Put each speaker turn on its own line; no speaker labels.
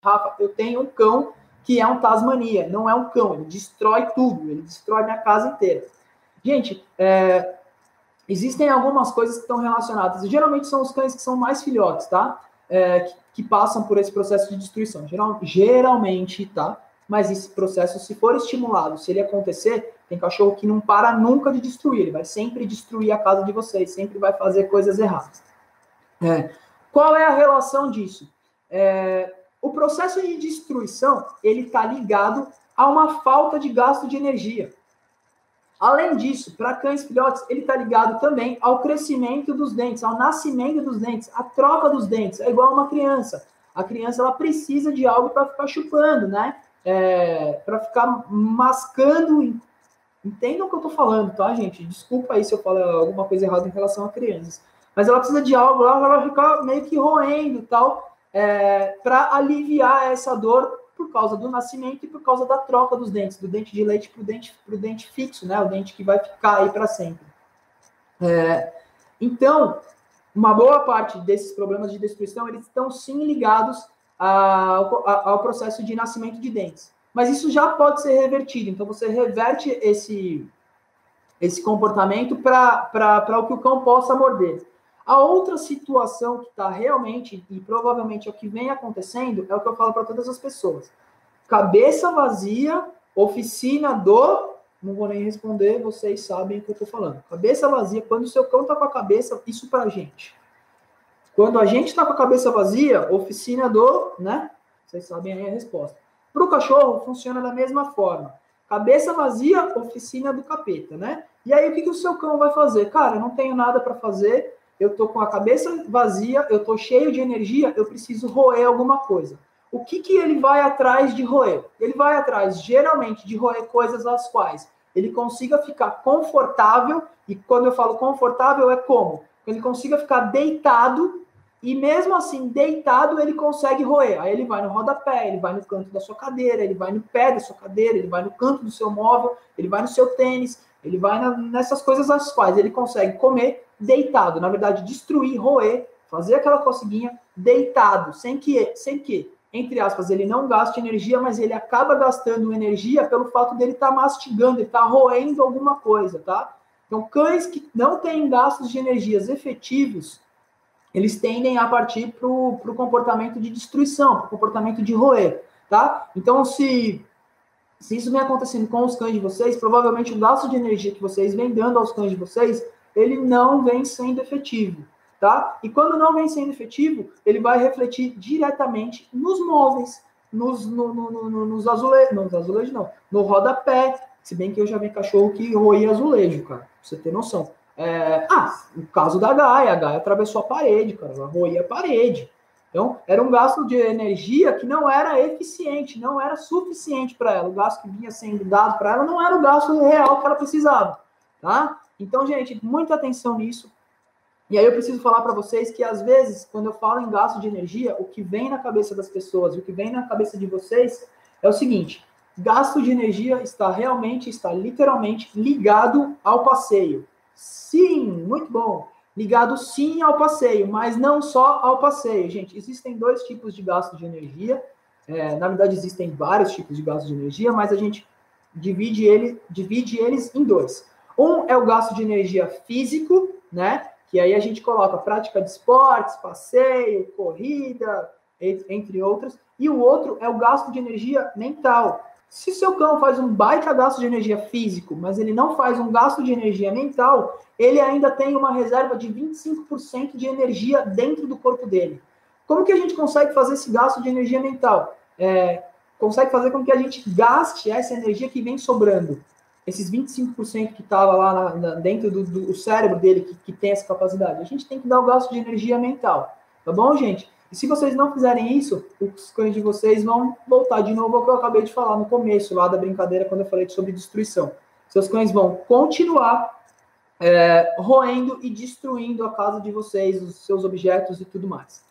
Rafa, eu tenho um cão que é um Tasmania, não é um cão, ele destrói tudo, ele destrói minha casa inteira. Gente, existem algumas coisas que estão relacionadas, e geralmente são os cães que são mais filhotes, tá? Que passam por esse processo de destruição, geralmente, tá? Mas esse processo, se for estimulado, se ele acontecer, tem cachorro que não para nunca de destruir, ele vai sempre destruir a casa de vocês, sempre vai fazer coisas erradas. Qual é a relação disso? O processo de destruição, ele está ligado a uma falta de gasto de energia. Além disso, para cães filhotes, ele está ligado também ao crescimento dos dentes, ao nascimento dos dentes, à troca dos dentes. É igual uma criança. A criança ela precisa de algo para ficar chupando, né? Para ficar mascando. Entendam o que eu estou falando, tá, gente? Desculpa aí se eu falo alguma coisa errada em relação a crianças. Mas ela precisa de algo lá para ela ficar meio que roendo e tal, para aliviar essa dor por causa do nascimento e por causa da troca dos dentes, do dente de leite para o dente fixo, né? O dente que vai ficar aí para sempre. Então, uma boa parte desses problemas de destruição, eles estão sim ligados ao processo de nascimento de dentes. Mas isso já pode ser revertido. Então, você reverte esse comportamento para o que o cão possa morder. A outra situação que está realmente, e provavelmente é o que vem acontecendo, é o que eu falo para todas as pessoas. Cabeça vazia, oficina do... Não vou nem responder, vocês sabem o que eu estou falando. Cabeça vazia, quando o seu cão está com a cabeça, isso para a gente. Quando a gente está com a cabeça vazia, oficina do... né? Vocês sabem aí a resposta. Para o cachorro, funciona da mesma forma. Cabeça vazia, oficina do capeta, né? E aí, o que o seu cão vai fazer? Cara, eu não tenho nada para fazer, eu tô com a cabeça vazia, eu tô cheio de energia, eu preciso roer alguma coisa. O que ele vai atrás de roer? Ele vai atrás, geralmente, de roer coisas às quais ele consiga ficar confortável, e quando eu falo confortável, é como? Ele consiga ficar deitado, e mesmo assim, deitado, ele consegue roer. Aí ele vai no rodapé, ele vai no canto da sua cadeira, ele vai no pé da sua cadeira, ele vai no canto do seu móvel, ele vai no seu tênis, ele vai nessas coisas às quais ele consegue comer deitado. Na verdade, destruir, roer, fazer aquela coceguinha deitado, sem que, entre aspas, ele não gaste energia, mas ele acaba gastando energia pelo fato dele estar mastigando, ele estar roendo alguma coisa, tá? Então, cães que não têm gastos de energias efetivos, eles tendem a partir para o comportamento de destruição, para o comportamento de roer, tá? Então, se isso vem acontecendo com os cães de vocês, provavelmente o gasto de energia que vocês vêm dando aos cães de vocês, ele não vem sendo efetivo, tá? E quando não vem sendo efetivo, ele vai refletir diretamente nos móveis, nos azulejos não, no rodapé, se bem que eu já vi cachorro que roía azulejo, cara, pra você ter noção. No caso da Gaia, a Gaia atravessou a parede, cara, ela roía a parede. Então, era um gasto de energia que não era eficiente, não era suficiente para ela. O gasto que vinha sendo dado para ela não era o gasto real que ela precisava, tá? Então, gente, muita atenção nisso. E aí eu preciso falar para vocês que, às vezes, quando eu falo em gasto de energia, o que vem na cabeça das pessoas, o que vem na cabeça de vocês é o seguinte: gasto de energia está literalmente ligado ao passeio. Sim, muito bom. Ligado sim ao passeio, mas não só ao passeio. Gente, existem dois tipos de gasto de energia. Na verdade, existem vários tipos de gasto de energia, mas a gente divide eles em dois. Um é o gasto de energia físico, né? Que aí a gente coloca prática de esportes, passeio, corrida, entre outros. E o outro é o gasto de energia mental. Se seu cão faz um baita gasto de energia físico, mas ele não faz um gasto de energia mental, ele ainda tem uma reserva de 25% de energia dentro do corpo dele. Como que a gente consegue fazer esse gasto de energia mental? Consegue fazer com que a gente gaste essa energia que vem sobrando. Esses 25% que estava lá dentro do cérebro dele, que tem essa capacidade. A gente tem que dar o gasto de energia mental. Tá bom, gente? E se vocês não fizerem isso, os cães de vocês vão voltar de novo ao que eu acabei de falar no começo, lá da brincadeira, quando eu falei sobre destruição. Seus cães vão continuar roendo e destruindo a casa de vocês, os seus objetos e tudo mais.